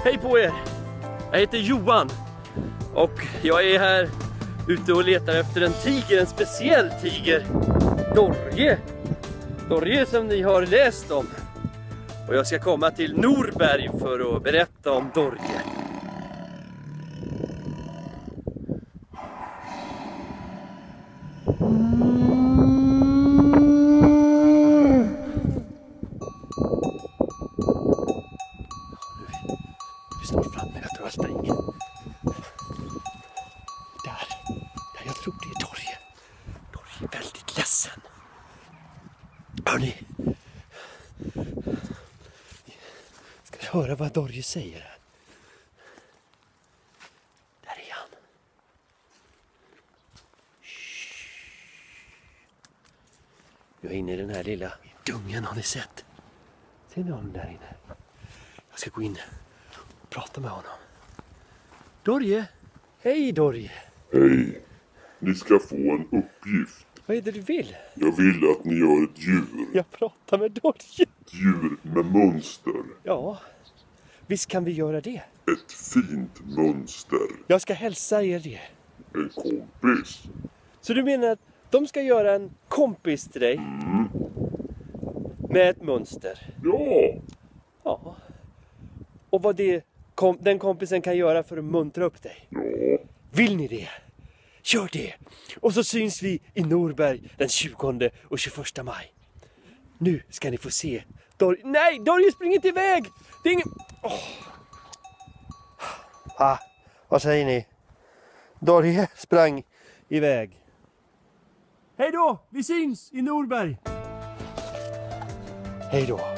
Hej på er! Jag heter Johan och jag är här ute och letar efter en tiger, en speciell tiger. Dorje! Dorje som ni har läst om. Och jag ska komma till Norberg för att berätta om Dorje. Vi är snart framme, jag tror jag springer. Där, jag tror det är Dorje. Dorje är väldigt ledsen. Hörrni, ska vi höra vad Dorje säger här? Där är han. Jag är inne i den här lilla dungen, har ni sett? Ser ni honom där inne? Jag ska gå in och prata med honom. Dorje! Hej Dorje! Hej, ni ska få en uppgift. Vad är det du vill? Jag vill att ni gör ett djur. Jag pratar med Dorje. Ett djur med mönster. Ja, visst kan vi göra det. Ett fint mönster. Jag ska hälsa er det. En kompis. Så du menar att de ska göra en kompis till dig? Med ett mönster? Ja, Ja. Och vad den kompisen kan göra för att muntra upp dig? ja. Vill ni det? Gör det! Och så syns vi i Norberg den 20 och 21 maj. Nu ska ni få se. Nej, Dorje springer inte iväg! Det är ingen... Vad säger ni? Dorje sprang iväg. Hej då! Vi syns i Norberg! Hej då!